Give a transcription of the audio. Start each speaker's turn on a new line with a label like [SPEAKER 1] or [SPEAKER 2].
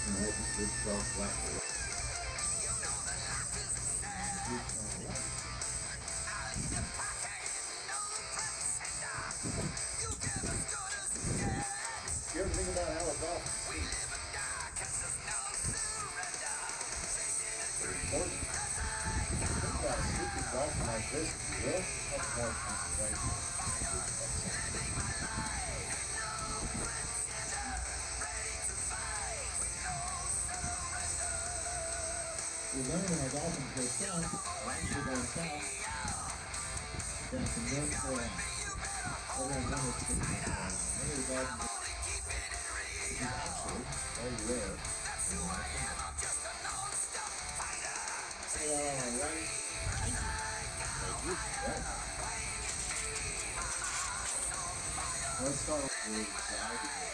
[SPEAKER 1] You ever think about how it's awesome? Important. Think about a stupid golf like this, if you will. Much more concentration. We learned when our dolphins go south, or actually going south, then from North Carolina. Everyone knows it's North Carolina. Many of the dolphins, which is actually very rare. Right. Let's start with the